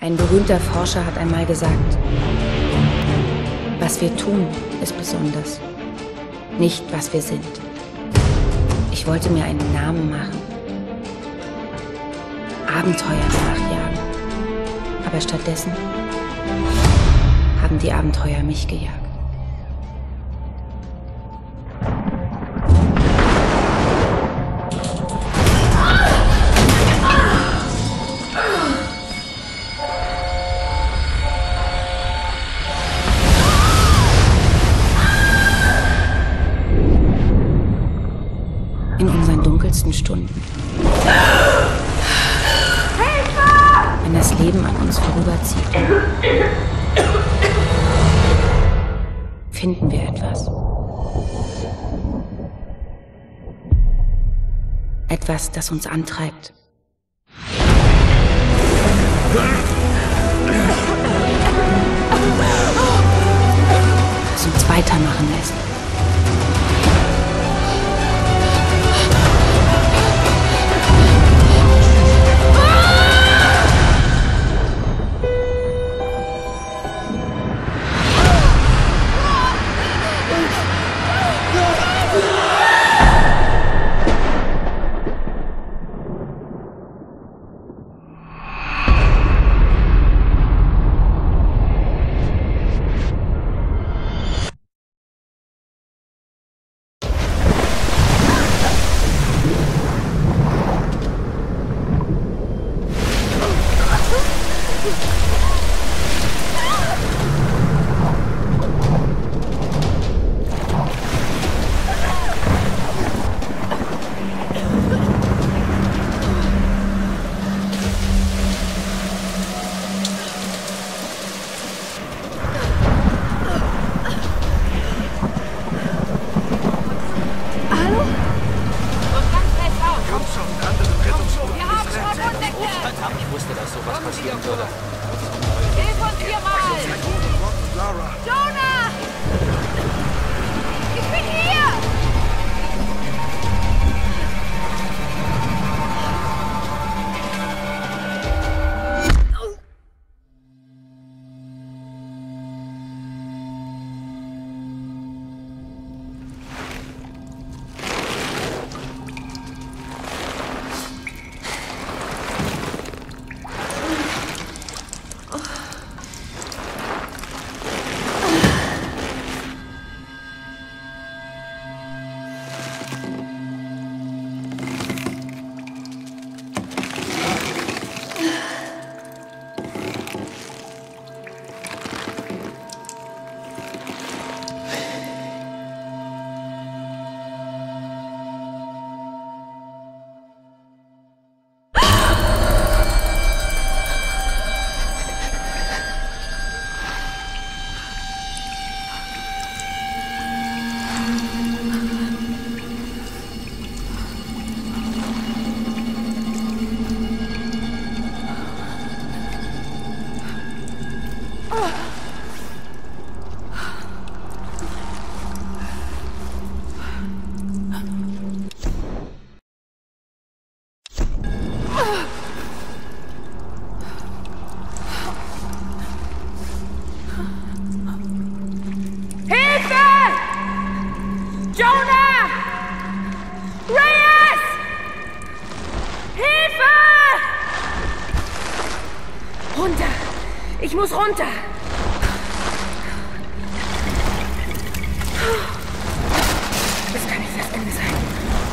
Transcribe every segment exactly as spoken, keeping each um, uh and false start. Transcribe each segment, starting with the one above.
Ein berühmter Forscher hat einmal gesagt, was wir tun, ist besonders, nicht was wir sind. Ich wollte mir einen Namen machen, Abenteuer nachjagen, aber stattdessen haben die Abenteuer mich gejagt. In unseren dunkelsten Stunden. Hilfe! Wenn das Leben an uns vorüberzieht, finden wir etwas. Etwas, das uns antreibt. Das uns weitermachen lässt. Ich wusste, dass sowas passieren würde. Hilf uns hier mal! Jonah! Ich bin hier! Jonah! Reyes! Hilfe! Runter! Ich muss runter! Das kann nicht das Ende sein.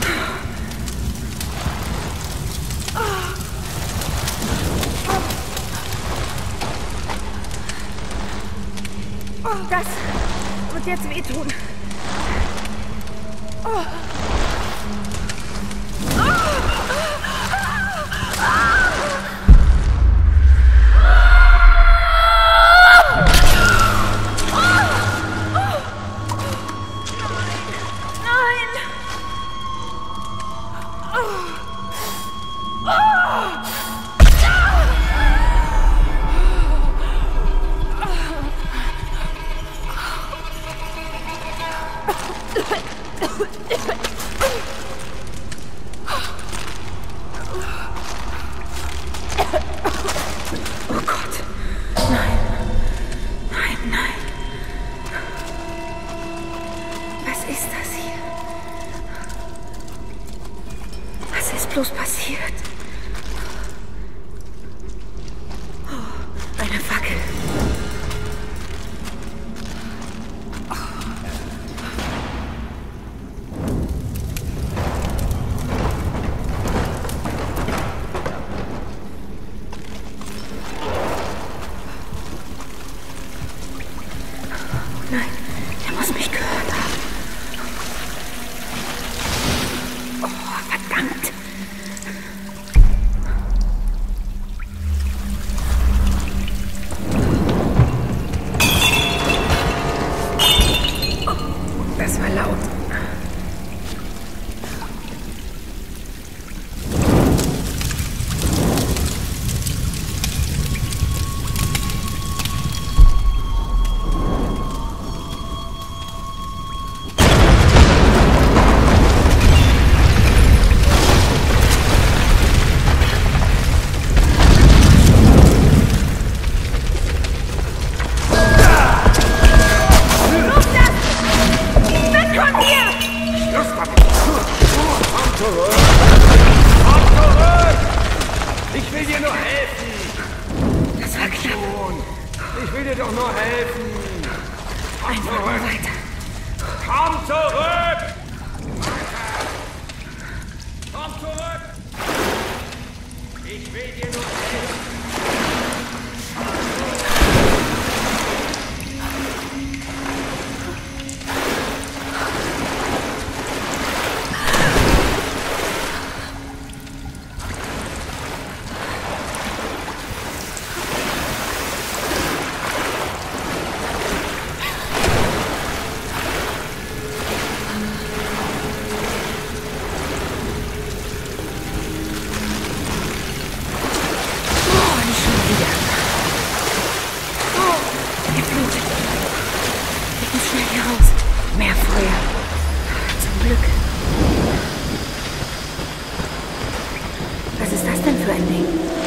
Das wird jetzt wehtun. Oh. Nein! will dir nur helfen. Das war knapp. Schon. Ich will dir doch nur helfen. Komm Einfach nur zurück. weiter. Komm zurück. Komm zurück. Ich will dir nur helfen. Mehr Feuer. Zum Glück. Was ist das denn für ein Ding?